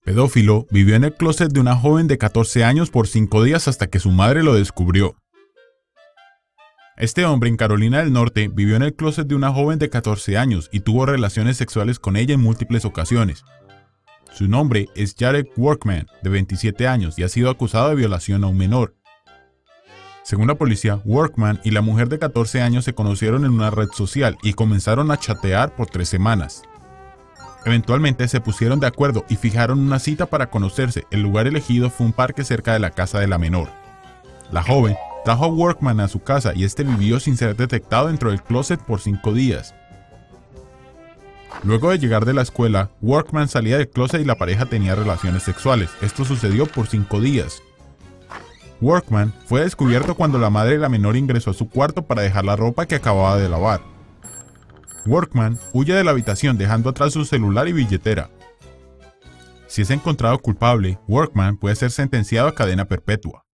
pedófilo vivió en el closet de una joven de 14 años por 5 días hasta que su madre lo descubrió. Este hombre en Carolina del Norte vivió en el closet de una joven de 14 años y tuvo relaciones sexuales con ella en múltiples ocasiones. Su nombre es Jared Workman, de 27 años, y ha sido acusado de violación a un menor. Según la policía, Workman y la mujer de 14 años se conocieron en una red social y comenzaron a chatear por 3 semanas. Eventualmente se pusieron de acuerdo y fijaron una cita para conocerse. El lugar elegido fue un parque cerca de la casa de la menor. La joven trajo a Workman a su casa y este vivió sin ser detectado dentro del closet por 5 días. Luego de llegar de la escuela, Workman salía del closet y la pareja tenía relaciones sexuales. Esto sucedió por 5 días. Workman fue descubierto cuando la madre de la menor ingresó a su cuarto para dejar la ropa que acababa de lavar. Workman huye de la habitación dejando atrás su celular y billetera. Si es encontrado culpable, Workman puede ser sentenciado a cadena perpetua.